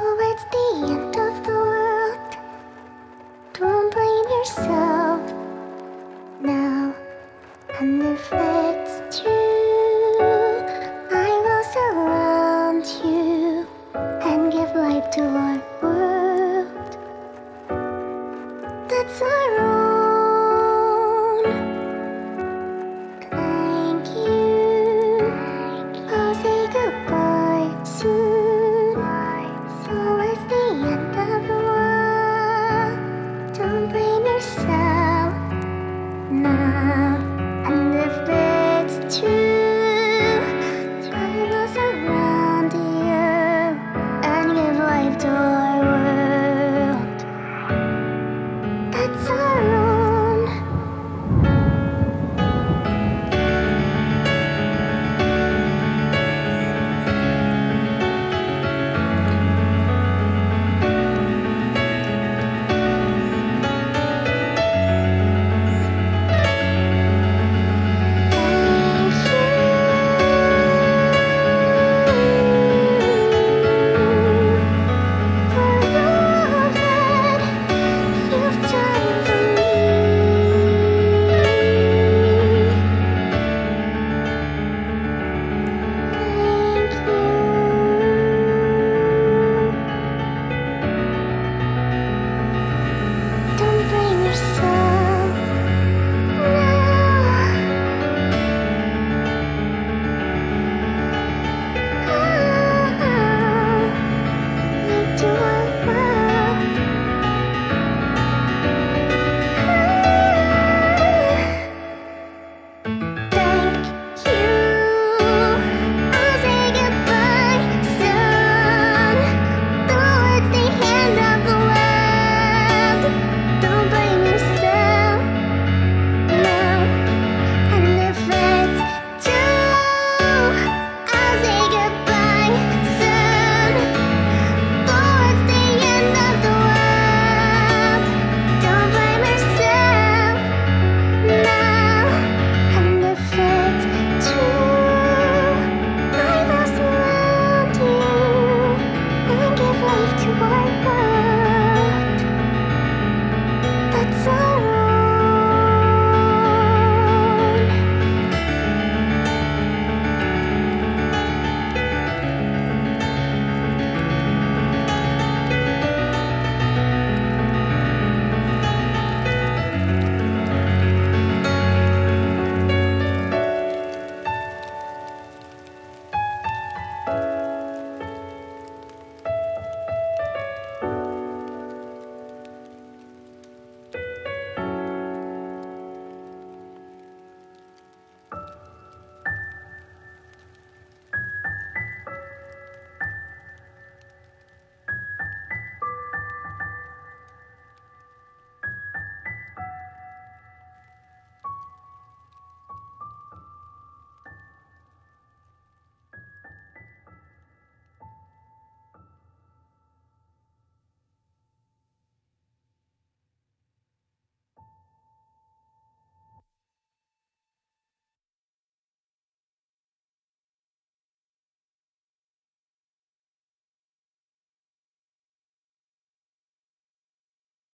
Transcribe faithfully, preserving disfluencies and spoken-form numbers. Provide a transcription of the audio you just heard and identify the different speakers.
Speaker 1: it's the end of the world. Don't blame yourself now. And if it's true, I will surround you and give life to our world. That's our own. Thank you. I'll say goodbye soon. So it's the end of the world. Don't blame yourself now. And if it's true, I will surround you and give life to